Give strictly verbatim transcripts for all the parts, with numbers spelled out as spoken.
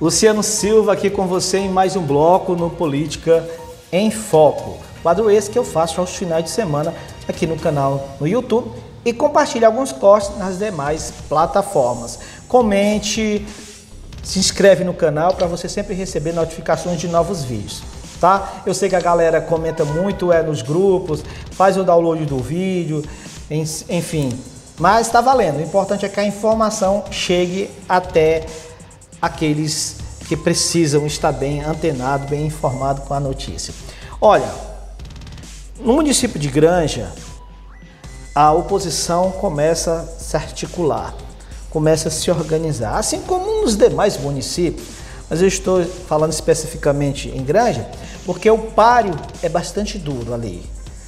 Luciano Silva aqui com você em mais um bloco no Política em Foco. Quadro esse que eu faço aos finais de semana aqui no canal no YouTube e compartilhe alguns cortes nas demais plataformas. Comente, se inscreve no canal para você sempre receber notificações de novos vídeos, tá? Eu sei que a galera comenta muito é nos grupos, faz o download do vídeo, enfim, mas está valendo. O importante é que a informação chegue até aqueles que precisam estar bem antenado, bem informado com a notícia. Olha, no município de Granja, a oposição começa a se articular, começa a se organizar, assim como nos demais municípios, mas eu estou falando especificamente em Granja, porque o páreo é bastante duro ali.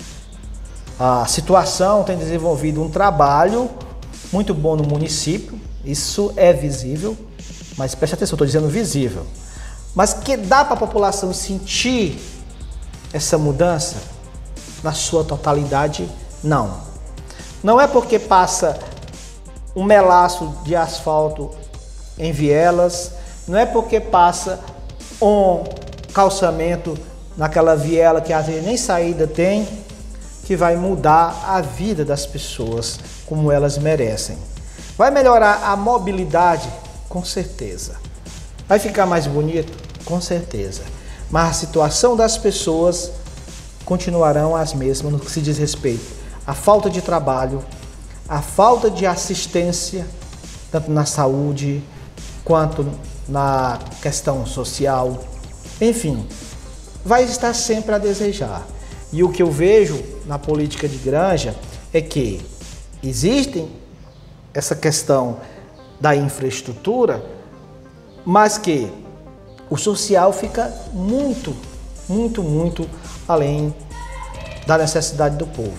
A situação tem desenvolvido um trabalho muito bom no município, isso é visível, mas preste atenção, estou dizendo visível, mas que dá para a população sentir essa mudança na sua totalidade, não. Não é porque passa um melaço de asfalto em vielas, não é porque passa um calçamento naquela viela que às vezes nem saída tem, que vai mudar a vida das pessoas como elas merecem. Vai melhorar a mobilidade? Com certeza. Vai ficar mais bonito? Com certeza. Mas a situação das pessoas continuarão as mesmas no que se diz respeito à falta de trabalho, à falta de assistência, tanto na saúde quanto na questão social. Enfim, vai estar sempre a desejar. E o que eu vejo na política de Granja é que existem essa questão da infraestrutura, mas que o social fica muito, muito, muito além da necessidade do povo.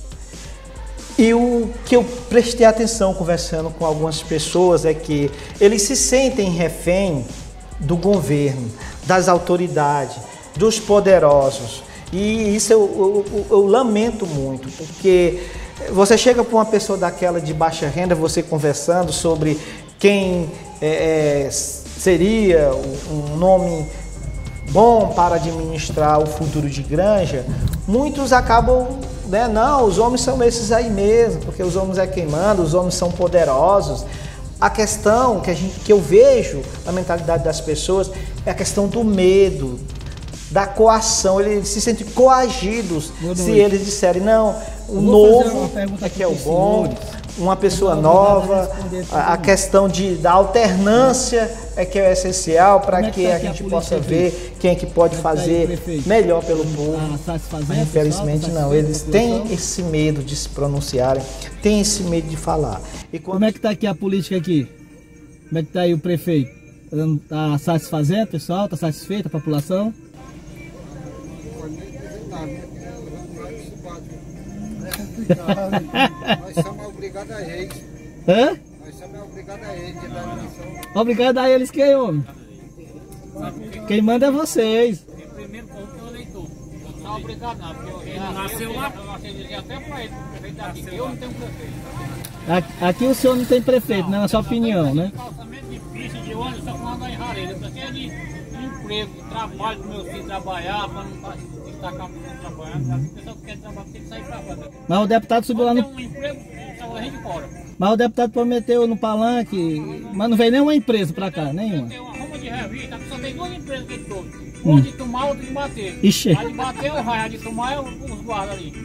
E o que eu prestei atenção conversando com algumas pessoas é que eles se sentem refém do governo, das autoridades, dos poderosos. E isso eu, eu, eu lamento muito, porque você chega para uma pessoa daquela de baixa renda, você conversando sobre quem é, seria um nome bom para administrar o futuro de Granja, muitos acabam, né, não, os homens são esses aí mesmo, porque os homens é quem manda, os homens são poderosos. A questão que, a gente, que eu vejo na mentalidade das pessoas é a questão do medo, da coação, eles se sentem coagidos se eles disserem, não, o novo é que é o bom, uma pessoa nova, a questão de, da alternância é que é essencial para que a gente possa ver quem é que pode fazer melhor pelo povo. Mas infelizmente não, eles têm esse medo de se pronunciarem, têm esse medo de falar. E quando... Como é que está aqui a política aqui? Como é que está aí o prefeito? Está satisfazendo, pessoal? Está satisfeita a população? Nós somos obrigados a eles. Hã? Nós somos obrigados a eles. Obrigado a eles quem, homem? Quem manda é vocês. Primeiro ponto é o eleitor. Não é obrigado não, porque eu nasceu lá. Eu nasci até para ele, prefeito daqui. Eu não tenho prefeito. Aqui, aqui o senhor não tem prefeito, né? Na sua opinião, né? Calçamento de pista, de ônibus, só quando anda em Rareira. Isso aqui é de emprego, de trabalho para meu filho trabalhar, para não destacar muito trabalhando. A pessoa que quer trabalhar tem que sair para fora. Mas o deputado subiu lá no... um emprego, só a gente fora. Mas o deputado prometeu no palanque, mas não veio nenhuma empresa para cá, nenhuma. Tem uma ruma de revista, só tem duas empresas que trouxe. Uma de tomar, outra de bater. Ixi. A de bater é o raio, a de tomar é os guardas ali.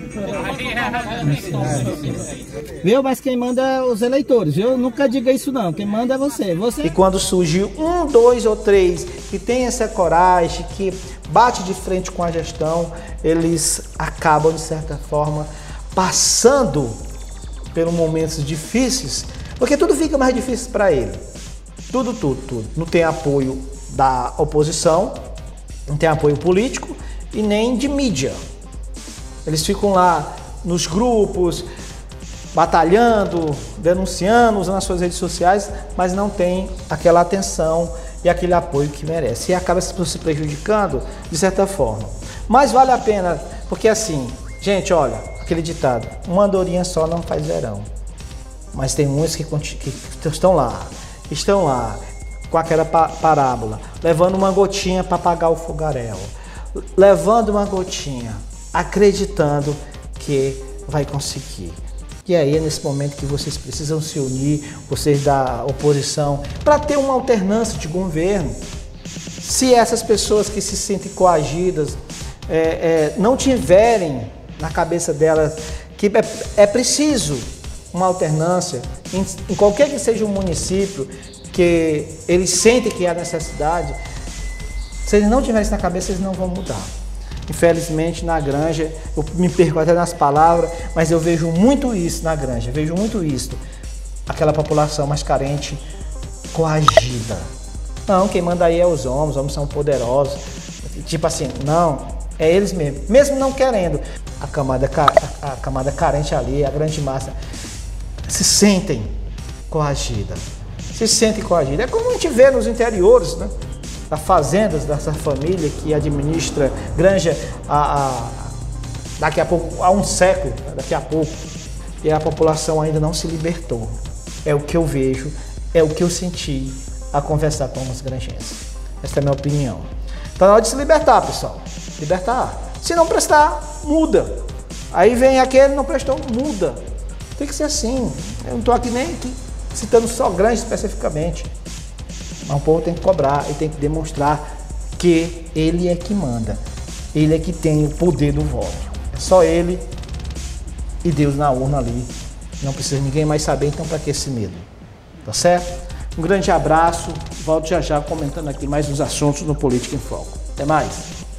Viu? Mas quem manda é os eleitores, viu? Nunca diga isso não, quem manda é você. você... E quando surgiu um, dois ou três que tem essa coragem, que bate de frente com a gestão, eles acabam, de certa forma, passando pelos momentos difíceis, porque tudo fica mais difícil para ele. Tudo, tudo, tudo. Não tem apoio da oposição, não tem apoio político e nem de mídia. Eles ficam lá nos grupos, batalhando, denunciando, usando as suas redes sociais, mas não tem aquela atenção e aquele apoio que merece. E acaba se prejudicando de certa forma. Mas vale a pena, porque assim, gente, olha, aquele ditado, uma andorinha só não faz verão. Mas tem muitos que, que estão lá, estão lá, com aquela parábola, levando uma gotinha para apagar o fogaréu, levando uma gotinha, acreditando que vai conseguir. E aí é nesse momento que vocês precisam se unir, vocês da oposição, para ter uma alternância de governo. Se essas pessoas que se sentem coagidas é, é, não tiverem na cabeça delas que é, é preciso uma alternância, em, em qualquer que seja o município, que eles sentem que há necessidade, se eles não tiverem isso na cabeça, eles não vão mudar. Infelizmente, na Granja, eu me perco até nas palavras, mas eu vejo muito isso na Granja, vejo muito isso. Aquela população mais carente, coagida. Não, quem manda aí é os homens, os homens são poderosos. Tipo assim, não, é eles mesmos. Mesmo não querendo, a camada, a camada carente ali, a grande massa, se sentem coagida. Se sentem coagida. É como a gente vê nos interiores, né? Das fazendas dessa família que administra Granja a, a, daqui a pouco, há um século, daqui a pouco, e a população ainda não se libertou. É o que eu vejo, é o que eu senti a conversar com os granjenses. Essa é a minha opinião. Então é hora de se libertar, pessoal. Libertar. Se não prestar, muda. Aí vem aquele, não prestou, muda. Tem que ser assim. Eu não estou aqui nem aqui citando só Granja especificamente. Mas o povo tem que cobrar e tem que demonstrar que ele é que manda. Ele é que tem o poder do voto. É só ele e Deus na urna ali. Não precisa ninguém mais saber, então para que esse medo? Tá certo? Um grande abraço. Volto já já comentando aqui mais uns assuntos no Política em Foco. Até mais.